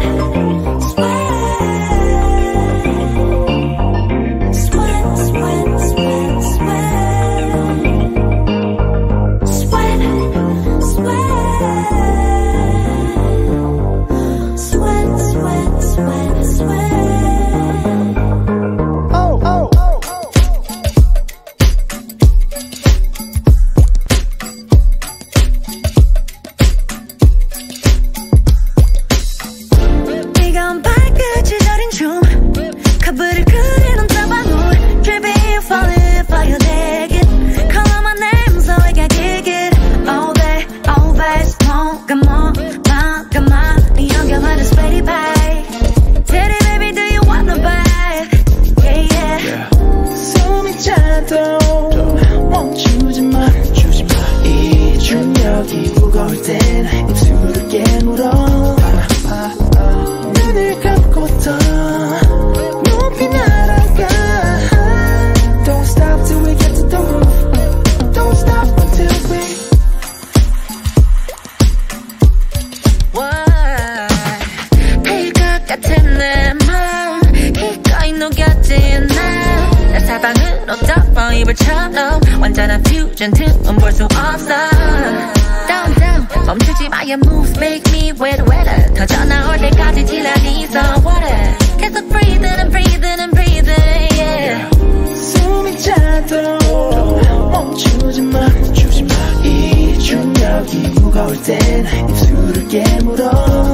완전한 퓨전 틈은 볼 수 없어. Down down 멈추지 마. Your moves make me wet wetter. 터져 나올 때까지 till I need some water. 계속 breathing and breathing and breathing yeah. 숨이 차도록 멈추지 마 멈추지 마. 이 중력이 무거울 땐 입술을 깨물어.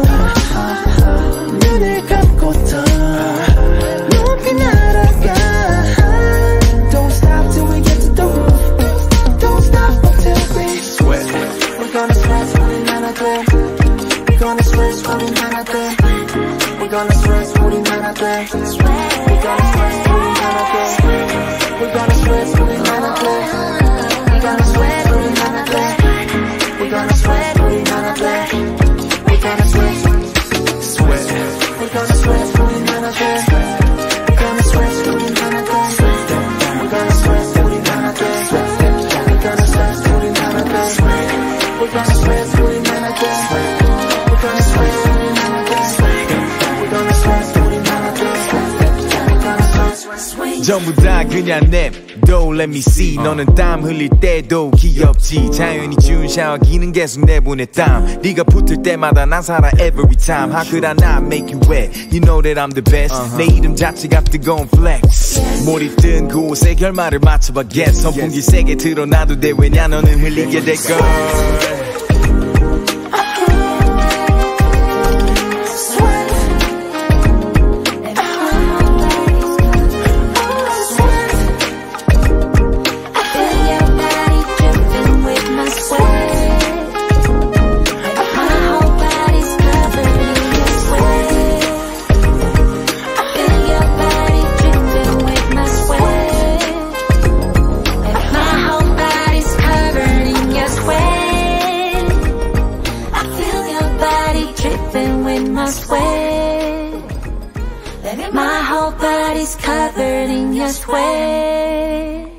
눈을 감고 더 높이 날아가. Don't stop till we get to the roof. Don't stop until we sweat. We're gonna sweat, 우린 하나 돼. We're gonna sweat, 우린 하나 돼. We're gonna sweat, 우린 하나 돼. We're gonna sweat, 우린 하나 돼. We're gonna sweat, 우린 하나 돼. We're gonna sweat, 우린 하나 돼. We're gonna sweat, 우린 하나 돼. We're gonna sweat, sweat. We're gonna sweat, 우린 하나 돼. We're gonna sweat, 우린 하나 돼. We're gonna sweat, 우린 하나 돼. We're gonna sweat, 우린 하나 돼. We're gonna sweat, 우린 하나 돼. We're gonna sweat, 우린 하나 돼. We're gonna sweat, 우린 하나 돼. We're gonna sweat. 전부 다 그냥 냅둬 let me see. 너는 땀 흘릴 때도 귀엽지. 자연이 준 샤워기는 계속 내보내 땀. 네가 붙을 때마다 난 살아 every time. How could I not make you wet? You know that I'm the best. 내 이름 자체가 뜨거운 flex. 몰입된 곳에 결말을 맞춰봐 get. 선풍기 세게 틀어놔도 돼. 왜냐 너는 흘리게 될걸. My whole body's covered in your sweat.